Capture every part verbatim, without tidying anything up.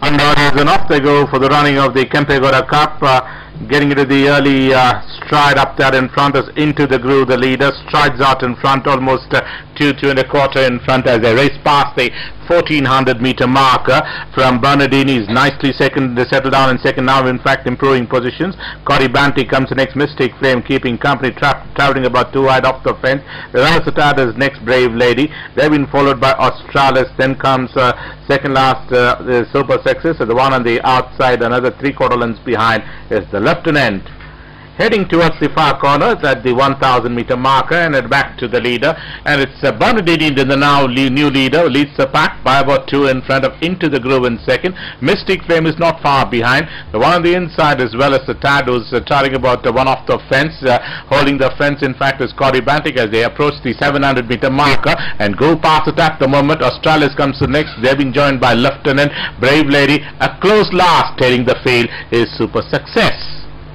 And off they go for the running of the Kempegowda Cup, uh, getting into the early uh, stride up there in front as into the groove. The leader strides out in front, almost uh, two, two and a quarter in front as they race past the fourteen hundred meter marker. From Bernardini is nicely second, they settle down in second now, in fact improving positions. Corybantic comes the next, Mystic Flame keeping company, tra traveling about two wide off the fence. Velocitat is next, Brave Lady. They've been followed by Australis. Then comes uh, second last uh, the Super Sexes, so the one on the outside, another three quarter lengths behind is the Lieutenant. Heading towards the far corner at the one thousand meter marker, and it back to the leader, and it's uh, Bernardini, the now le new leader, leads the pack by about two in front of Into the Groove in second. Mystic Flame is not far behind. The one on the inside as well as the Tad, who's uh, trying about uh, one off the fence, uh, holding the fence in fact is Corybantic as they approach the seven hundred meter marker and go past it at the moment. Australis comes to next. They're being joined by Lieutenant, Brave Lady. A close last heading the field is Super Success.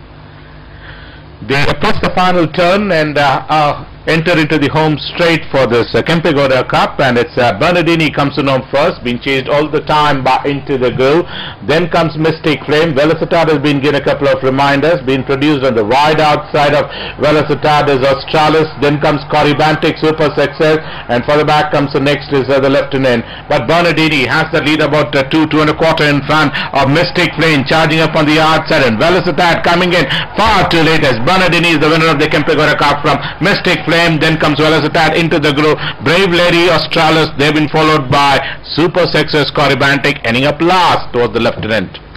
They approach the final turn and uh, uh, enter into the home straight for this uh, Kempegowda Cup, and it's uh, Bernardini comes to home first, being chased all the time by Into the Groove. Then comes Mystic Flame. Velocitat has been given a couple of reminders, being produced on the wide outside of Velocitat is Australis. Then comes Corybantic, Super Success, and further back comes the next is uh, the Lieutenant. But Bernardini has the lead about uh, two, two and a quarter in front of Mystic Flame, charging up on the outside, and Velocitat coming in far too late as Bernardini is the winner of the Kempegowda Cup from Mystic Flame. Then comes Velocitat, Into the Groove, Brave Lady, Australis. They've been followed by Super Success, Corybantic, ending up last towards the Lieutenant.